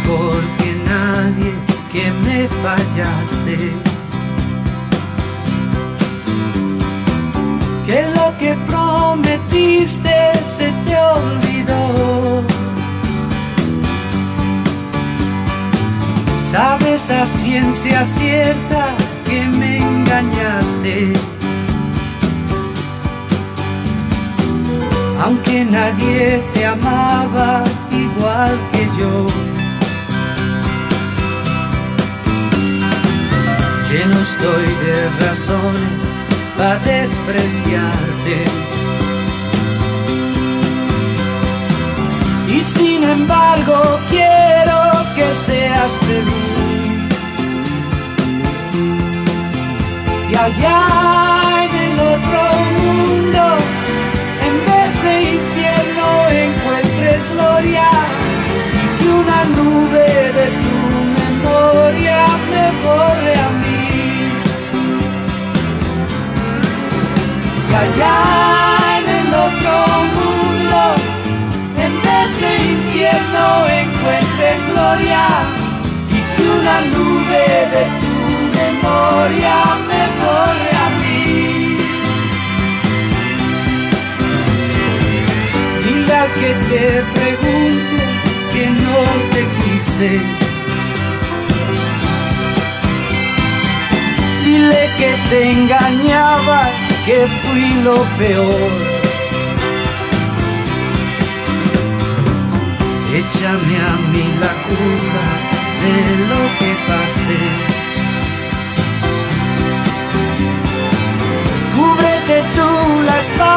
mejor que nadie, que me fallaste. Que lo que prometiste se te olvidó. Sabes a ciencia cierta que me engañaste. Aunque nadie te amaba igual que yo. Lleno estoy de razones para despreciarte. Y sin embargo quiero que seas feliz. Y allá en el otro mundo, en vez de infierno encuentres gloria, y que una nube de tu memoria me borre a mí. Y allá en el otro mundo, en vez de infierno encuentres gloria, y que una nube de tu memoria me borre a mí. Dile al que te pregunte que no te quise. Dile que te engañaba, que fui lo peor. Échame a mí la culpa de lo que pasé. Cúbrete tú la espalda